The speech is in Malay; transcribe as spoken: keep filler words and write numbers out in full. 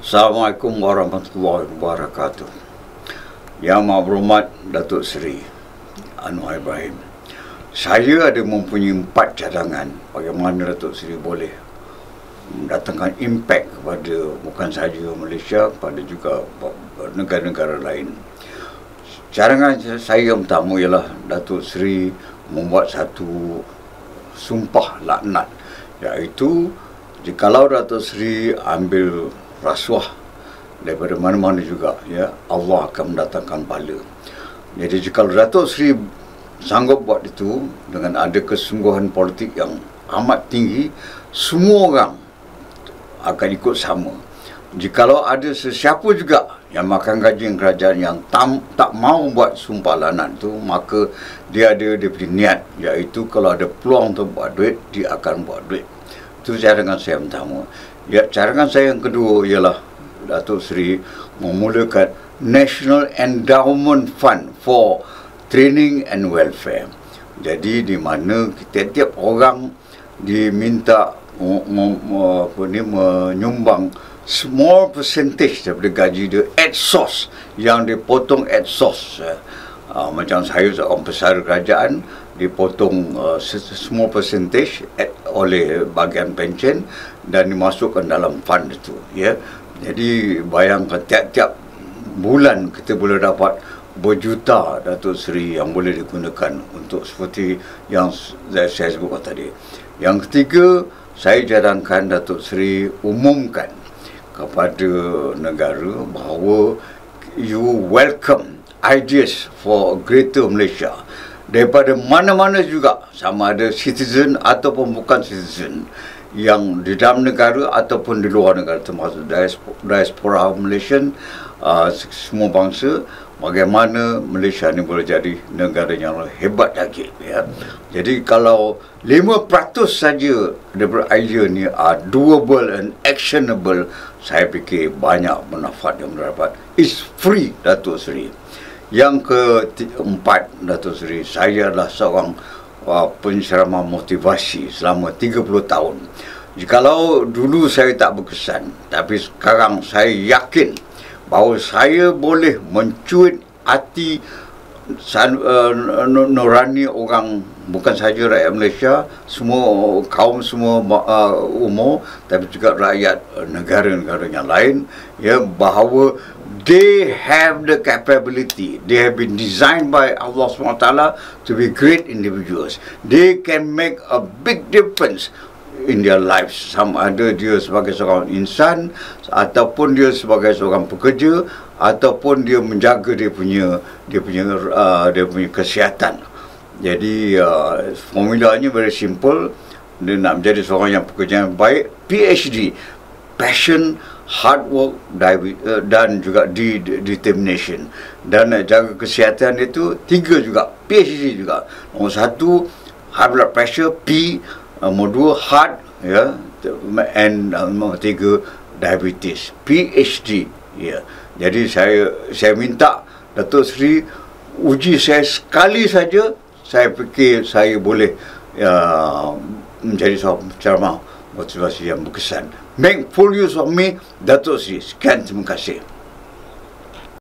Assalamualaikum warahmatullahi wabarakatuh. Yang Maha Berhormat Datuk Seri Anwar Ibrahim, saya ada mempunyai empat cadangan bagaimana Datuk Seri boleh mendatangkan impak kepada bukan sahaja Malaysia, pada juga negara-negara lain. Cadangan saya yang pertama ialah Datuk Seri membuat satu sumpah laknat, iaitu jikalau Datuk Seri ambil rasuah daripada mana-mana juga, ya, Allah akan mendatangkan bala. Jadi jika Datuk Seri sanggup buat itu dengan ada kesungguhan politik yang amat tinggi, semua orang akan ikut sama. Jikalau ada sesiapa juga yang makan gaji kerajaan yang tam, tak mau buat sumpah laknat itu, maka dia ada dia punya niat, iaitu kalau ada peluang untuk buat duit, dia akan buat duit. Itu cadangan saya yang pertama. Ya, cadangan saya yang kedua ialah Datuk Seri memulakan National Endowment Fund for Training and Welfare. Jadi di mana tiap-tiap orang diminta apa ni, menyumbang small percentage daripada gaji dia at source, yang dipotong at source. Uh, macam saya seorang pesara kerajaan, dipotong uh, small percentage at, oleh bahagian pension dan dimasukkan dalam fund itu, ya. Jadi bayangkan tiap-tiap bulan kita boleh dapat berjuta Datuk Seri yang boleh digunakan untuk seperti yang saya sebutkan tadi. Yang ketiga, saya cadangkan Datuk Seri umumkan kepada negara bahawa you welcome ideas for greater Malaysia daripada mana-mana juga, sama ada citizen ataupun bukan citizen, yang di dalam negara ataupun di luar negara, termasuk diaspora Malaysian, uh, semua bangsa, bagaimana Malaysia ni boleh jadi negara yang hebat lagi, ya. Jadi kalau lima peratus saja daripada idea ni are doable and actionable, saya fikir banyak manfaat yang mendapat. It's free, Datuk Seri. Yang keempat, Datuk Seri, saya adalah seorang uh, penceramah motivasi selama tiga puluh tahun. Jikalau dulu saya tak berkesan, tapi sekarang saya yakin bahawa saya boleh mencuit hati uh, nurani orang, bukan sahaja rakyat Malaysia, semua kaum, semua uh, umur, tapi juga rakyat uh, negara-negara yang lain, ya, bahawa they have the capability, they have been designed by Allah subhanahu wa taala to be great individuals. They can make a big difference in their lives. Sama ada dia sebagai seorang insan, ataupun dia sebagai seorang pekerja, ataupun dia menjaga dia punya dia punya uh, dia punya kesihatan. Jadi uh, formulanya very simple. Dia nak menjadi seorang yang pekerja yang baik, P H D, passion, hard work, dan juga determination, dan jaga kesihatan itu tiga juga, P H D juga. Nombor satu, high blood pressure, P. Nombor dua, heart, ya, and nombor tiga, diabetes, P H D, ya. Jadi saya saya minta Datuk Seri uji saya sekali saja, saya fikir saya boleh ya, menjadi seorang penceramah motivasi yang berkesan. Make full use of me, Datuk Seri. Sekian, terima kasih.